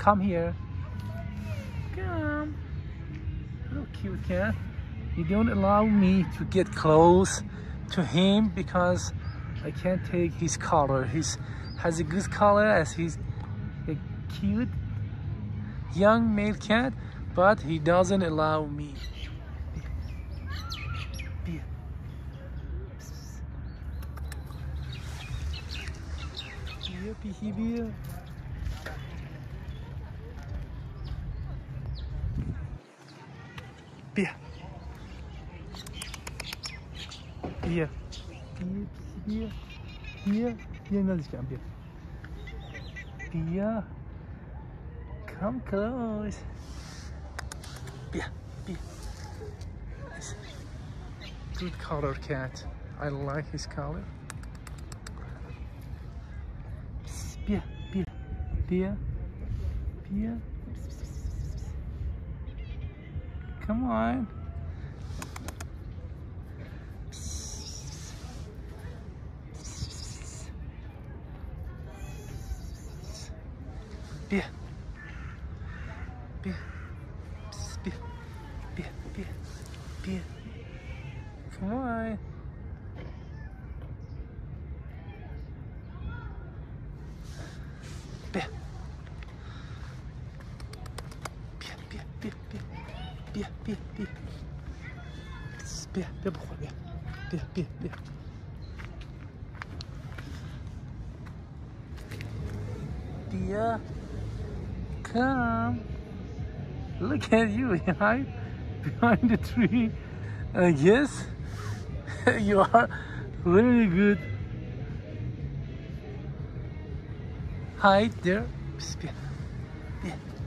come here. Come. Little cute cat. He don't allow me to get close to him because I can't take his color. He has a good color as he's a cute young male cat, but he doesn't allow me. Be. Here. Be. Here. Here, Here. Here. Come close. Here. Good color cat. I like his color. Here. Come on. Be. Come on. Be.别不会别。Dear, come. Look at you behind the tree. I guess you are really good. Hide there.